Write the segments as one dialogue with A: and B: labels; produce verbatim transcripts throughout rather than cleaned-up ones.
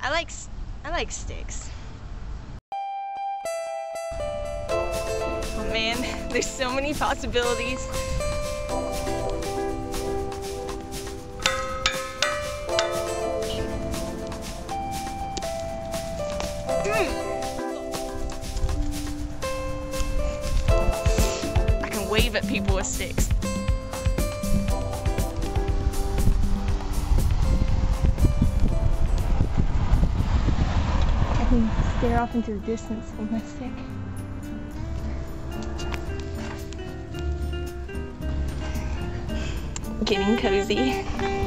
A: I like, I like sticks. Oh man, there's so many possibilities. Mm. I can wave at people with sticks. I can stare off into the distance with my stick. Getting cozy.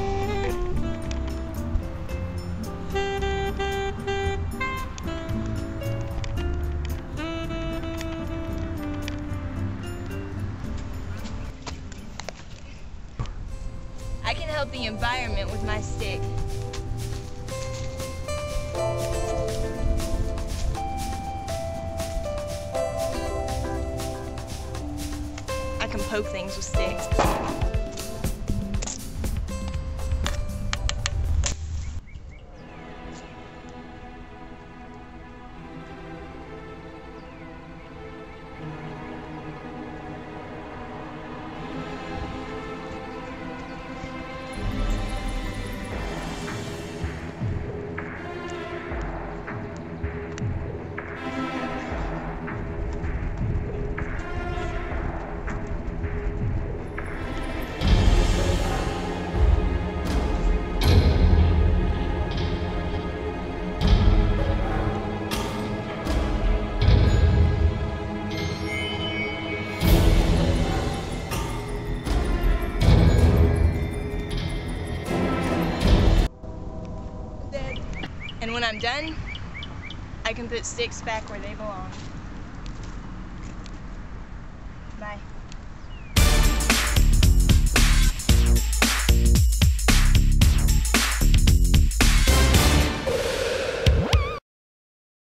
A: I can help the environment with my stick. I can poke things with sticks. And when I'm done, I can put sticks back where they belong. Bye.